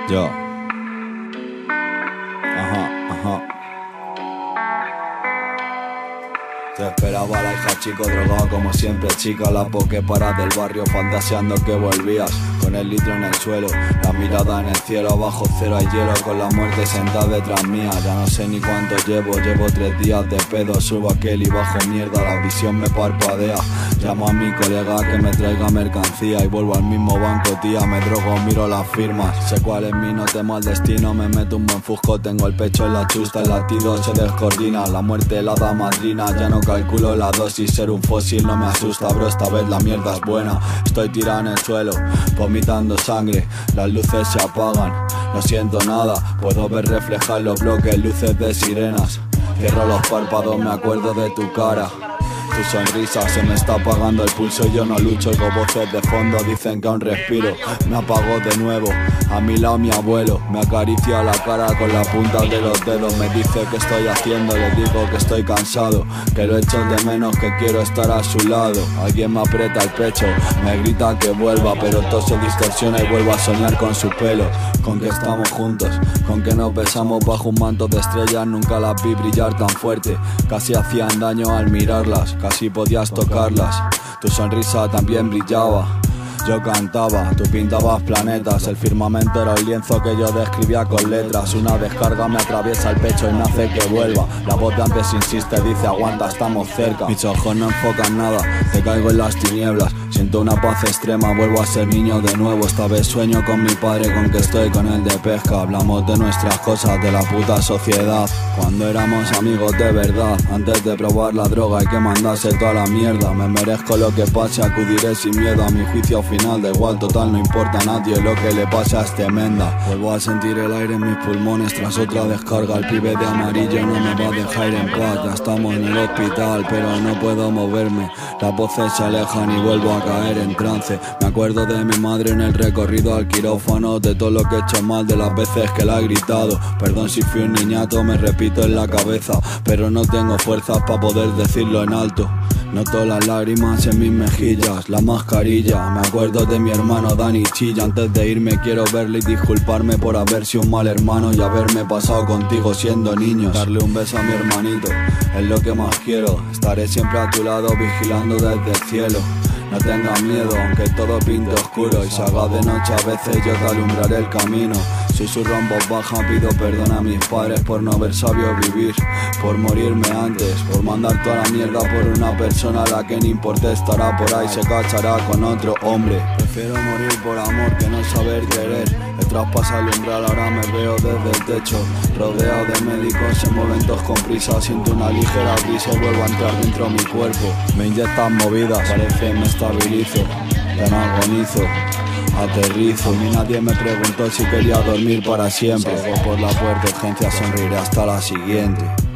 Yo. Ajá. Te esperaba la hija chico, drogado como siempre chica. La pokeparas del barrio fantaseando que volvías. Con el litro en el suelo, la mirada en el cielo. Abajo cero hay hielo, con la muerte sentada detrás mía. Ya no sé ni cuánto llevo 3 días de pedo. Subo aquel y bajo mierda, la visión me parpadea. Llamo a mi colega que me traiga mercancía y vuelvo al mismo banco, tía. Me drogo, miro las firmas, sé cuál es mi, no temo al destino. Me meto un buen fusco, tengo el pecho en la chusta. El latido se descoordina, la muerte la da madrina. Ya no calculo la dosis, ser un fósil no me asusta, bro, esta vez la mierda es buena. Estoy tirado en el suelo, vomitando sangre, las luces se apagan, no siento nada. Puedo ver reflejar los bloques, luces de sirenas. Cierro los párpados, me acuerdo de tu cara. Tu sonrisa, se me está apagando el pulso, yo no lucho. Oigo voces de fondo, dicen que aún respiro. Me apagó de nuevo, a mi lado mi abuelo. Me acaricia la cara con la punta de los dedos. Me dice que estoy haciendo, le digo que estoy cansado, que lo echo de menos, que quiero estar a su lado. Alguien me aprieta el pecho, me grita que vuelva, pero todo se distorsiona y vuelvo a soñar con su pelo. Con que estamos juntos, con que nos besamos bajo un manto de estrellas. Nunca las vi brillar tan fuerte, casi hacían daño al mirarlas. Casi podías tocarlas, tu sonrisa también brillaba. Yo cantaba, tú pintabas planetas. El firmamento era un lienzo que yo describía con letras. Una descarga me atraviesa el pecho y me hace que vuelva. La voz de antes insiste, dice aguanta, estamos cerca. Mis ojos no enfocan nada, te caigo en las tinieblas. Siento una paz extrema, vuelvo a ser niño de nuevo. Esta vez sueño con mi padre, con que estoy con él de pesca. Hablamos de nuestras cosas, de la puta sociedad. Cuando éramos amigos de verdad, antes de probar la droga hay que mandarse toda la mierda. Me merezco lo que pase, acudiré sin miedo a mi juicio final. Da igual, total, no importa a nadie lo que le pase a este menda. Vuelvo a sentir el aire en mis pulmones tras otra descarga. El pibe de amarillo no me va a dejar en paz. Ya estamos en el hospital, pero no puedo moverme. Las voces se alejan y vuelvo a caer en trance. Me acuerdo de mi madre en el recorrido al quirófano, de todo lo que he hecho mal, de las veces que la he gritado. Perdón si fui un niñato, me repito en la cabeza, pero no tengo fuerzas para poder decirlo en alto. Noto las lágrimas en mis mejillas, la mascarilla. Me acuerdo de mi hermano Dani chilla. Antes de irme quiero verle y disculparme por haber sido un mal hermano y haberme pasado contigo siendo niños. Darle un beso a mi hermanito es lo que más quiero. Estaré siempre a tu lado vigilando desde el cielo. No tengas miedo aunque todo pinte oscuro y se haga de noche, a veces yo te alumbraré el camino. Susurro en voz baja, pido perdón a mis padres por no haber sabido vivir, por morirme antes, por mandar toda la mierda por una persona a la que no importe estará por ahí, se cachará con otro hombre. Prefiero morir por amor que no saber querer. He traspasado el umbral, ahora me veo desde el techo. Rodeado de médicos, se mueven todos con prisa. Siento una ligera brisa y vuelvo a entrar dentro de mi cuerpo. Me inyectan movidas, parece me estabilizo. Ya no agonizo, aterrizo. Ni nadie me preguntó si quería dormir para siempre. Salgo por la puerta, urgencia, sonreiré hasta la siguiente.